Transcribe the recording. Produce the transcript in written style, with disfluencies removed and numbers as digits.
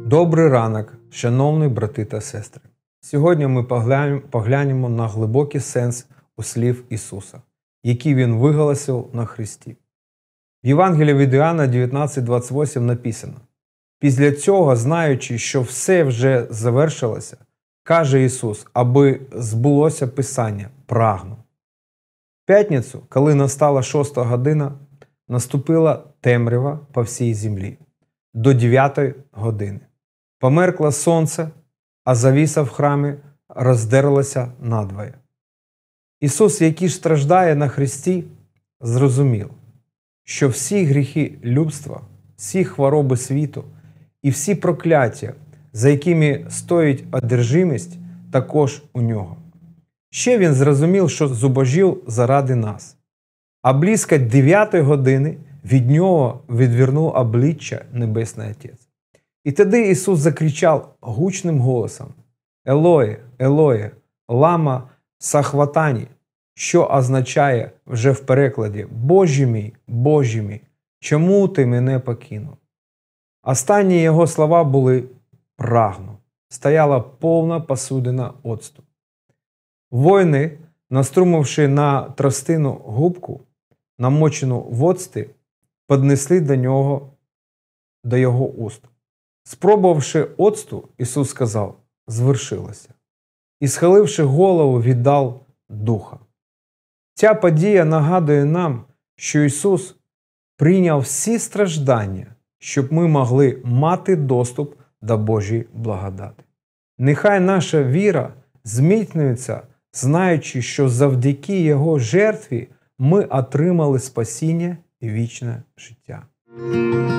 Добрий ранок, шановні брати та сестри! Сьогодні ми поглянемо на глибокий сенс у слів Ісуса, які Він виголосив на Христі. В Євангелії від Іоанна 19:28 написано: «Після цього, знаючи, що все вже завершилося, каже Ісус, аби збулося Писання, прагну». В п'ятницю, коли настала 6 година, наступила темрява по всій землі. До 9 години. Померкло сонце, а завіса в храмі роздерлася надвоє. Ісус, який страждає на хресті, зрозумів, що всі гріхи людства, всі хвороби світу і всі прокляття, за якими стоїть одержимість, також у Нього. Ще Він зрозумів, що зубожів заради нас. А близько 9 години від Нього відвернув обличчя Небесний Отець. І тоді Ісус закричав гучним голосом: «Елоє, Елоє, лама сахватані», що означає вже в перекладі Боже мій, чому ти мене покинув?» Останні Його слова були «прагну». Стояла повна посудина оцту. Воїни, наструмивши на тростину губку, намочену в оцті, піднесли до Його уст. Спробувавши оцту, Ісус сказав: «Звершилося». І, схиливши голову, віддав духа. Ця подія нагадує нам, що Ісус прийняв всі страждання, щоб ми могли мати доступ до Божої благодаті. Нехай наша віра зміцнюється, знаючи, що завдяки Його жертві ми отримали спасіння і вічне життя.